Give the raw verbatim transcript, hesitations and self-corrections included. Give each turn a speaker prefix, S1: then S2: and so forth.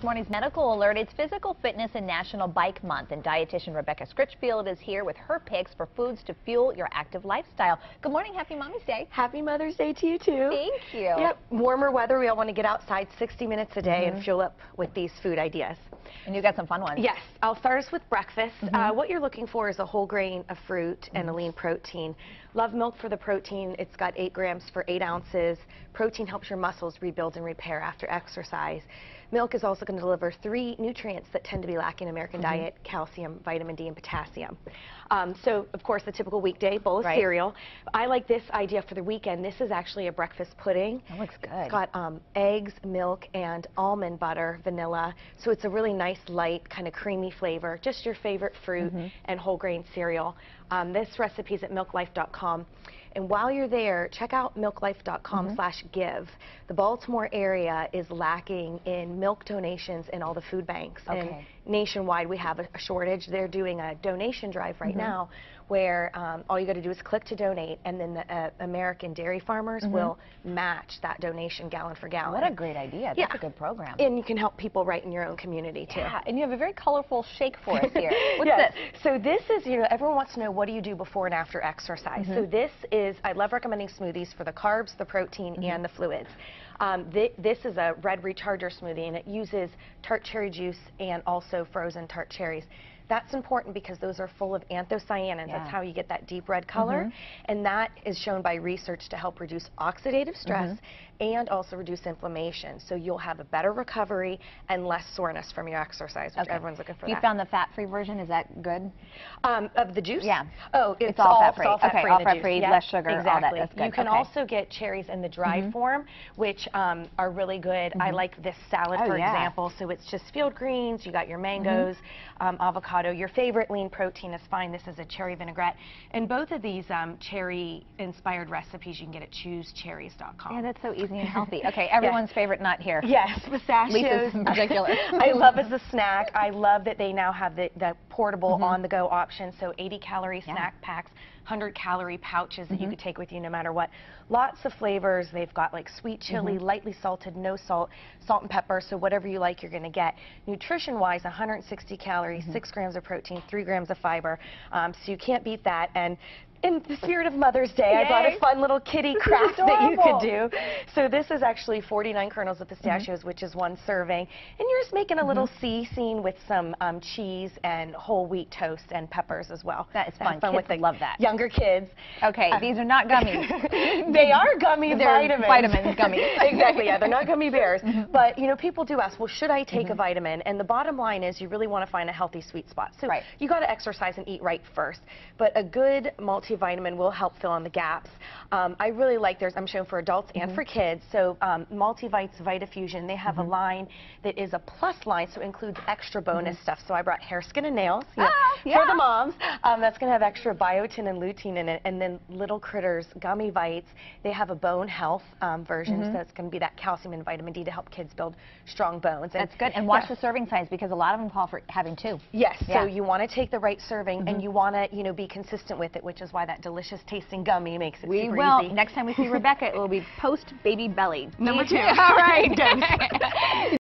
S1: This morning's medical alert. It's Physical Fitness and National Bike Month, and Dietitian Rebecca Scritchfield is here with her picks for foods to fuel your active lifestyle. Good morning. Happy Mommy's Day.
S2: Happy Mother's Day to you, too.
S1: Thank you.
S2: Yep. Warmer weather. We all want to get outside sixty minutes a day
S1: Mm-hmm.
S2: and fuel up with these food ideas.
S1: And you got some fun ones.
S2: Yes. I'll start us with breakfast.
S1: Mm-hmm.
S2: uh, what you're looking for is a whole grain, a fruit,
S1: Mm-hmm.
S2: and a lean protein. Love milk for the protein. It's got eight grams for eight ounces. Protein helps your muscles rebuild and repair after exercise. Milk is also going to deliver three nutrients that tend to be lacking in American
S1: Mm-hmm.
S2: diet: calcium, vitamin D, and potassium. Um, so, of course, the typical weekday bowl of
S1: Right.
S2: cereal. I like this idea for the weekend. This is actually a breakfast pudding.
S1: That looks good.
S2: It's got um, eggs, milk, and almond butter, vanilla. So it's a really nice, light, kind of creamy flavor. Just your favorite fruit
S1: Mm-hmm.
S2: and whole grain cereal. Um, this recipe is at milk life dot com. And while you're there, check out milk life dot com
S1: Mm-hmm.
S2: slash give. The Baltimore area is lacking in milk donations in all the food banks.
S1: Okay.
S2: And nationwide, we have a, a shortage. They're doing a donation drive right
S1: Mm-hmm.
S2: now where um, all you got to do is click to donate, and then the uh, American dairy farmers
S1: Mm-hmm.
S2: will match that donation gallon for gallon.
S1: What a great idea. That's
S2: Yeah.
S1: a good program.
S2: And you can help people right in your own community, too.
S1: Yeah, and you have a very colorful shake for us here. What's
S2: Yes.
S1: this?
S2: So this is, you know, everyone wants to know, what do you do before and after exercise?
S1: Mm-hmm.
S2: So this is, I love recommending smoothies for the carbs, the protein,
S1: Mm-hmm.
S2: and the fluids. Um, th this is a red recharger smoothie, and it uses tart cherry juice and also frozen tart cherries. That's important because those are full of anthocyanins.
S1: Yeah.
S2: That's how you get that deep red color.
S1: Mm-hmm.
S2: And that is shown by research to help reduce oxidative stress
S1: Mm-hmm.
S2: and also reduce inflammation. So you'll have a better recovery and less soreness from your exercise, which
S1: Okay.
S2: everyone's looking for.
S1: You
S2: that.
S1: found the fat-free version. Is that good?
S2: Um, of the juice?
S1: Yeah.
S2: Oh, it's,
S1: It's all fat-free.
S2: It's all fat-free
S1: Okay,
S2: in
S1: all
S2: the
S1: fat-free,
S2: juice. Yep,
S1: less sugar, all that.
S2: exactly.
S1: That's good.
S2: You can
S1: Okay.
S2: also get cherries in the dry
S1: Mhm.
S2: form, which um, are really good. I
S1: Mhm.
S2: like this salad,
S1: Oh,
S2: for
S1: yeah.
S2: example. So it's just field greens. You got your mangoes, um, avocado. Your favorite lean protein is fine. This is a cherry vinaigrette. And both of these um, cherry-inspired recipes you can get at choose cherries dot com.
S1: Yeah, that's so easy and healthy. Okay, everyone's favorite nut here.
S2: Yes, pistachios.
S1: Lisa's in particular.
S2: I love as a snack. I love that they now have the, the portable
S1: Mhm.
S2: on-the-go option. So eighty calorie
S1: Yeah.
S2: snack packs, one hundred calorie pouches that you
S1: Mhm.
S2: could take with you no matter what. Lots of flavors. They've got like sweet chili,
S1: Mhm.
S2: lightly salted, no salt, salt and pepper. So whatever you like, you're going to get. Nutrition-wise, one hundred sixty calories,
S1: Mhm.
S2: six grams of protein, three grams of fiber. Um, so you can't beat that. And in the spirit of Mother's Day, I brought
S1: Yay.
S2: a fun little kitty
S1: This is
S2: craft that you could
S1: adorable.
S2: do. So this is actually forty-nine kernels of pistachios,
S1: Mm-hmm.
S2: which is one serving. And you're just making a little
S1: Mhm.
S2: C scene with some um, cheese and whole wheat toast and peppers as well.
S1: That is
S2: To have
S1: fun.
S2: fun
S1: Kids
S2: with the
S1: love that.
S2: younger kids.
S1: Okay,
S2: Uh,
S1: these are not gummies.
S2: They are gummy
S1: They're
S2: vitamins.
S1: vitamins, gummies.
S2: Exactly, yeah, they're not gummy bears.
S1: Mhm.
S2: But, you know, people do ask, well, should I take
S1: Mhm.
S2: a vitamin? And the bottom line is you really want to find a healthy sweet spot. So
S1: Right.
S2: you got to exercise and eat right first. But a good multivitamin will help fill in the gaps. Um, I really like theirs. I'm showing for adults and
S1: Mhm.
S2: for kids. So um, Multivites VitaFusion, they have
S1: Mhm.
S2: a line that is a plus line, so it includes extra bonus
S1: Mhm.
S2: stuff. So I brought hair, skin, and nails, you know,
S1: Ah,
S2: for
S1: yeah.
S2: the moms. Um, that's going to have extra biotin and lutein in it. And then Little Critters Gummy Vites, they have a bone health um, version.
S1: Mhm.
S2: So it's going to be that calcium and vitamin D to help kids build strong bones. And
S1: That's good. And watch
S2: yeah.
S1: the serving size, because a lot of them call for having two.
S2: Yes,
S1: Yeah.
S2: so you want to take the right serving,
S1: Mhm.
S2: and you want to, you know, be consistent with it, which is why that delicious tasting gummy makes it
S1: We
S2: super
S1: will.
S2: easy.
S1: Next time we see Rebecca, it will be post baby belly.
S2: Number two.
S1: All right.
S2: Done.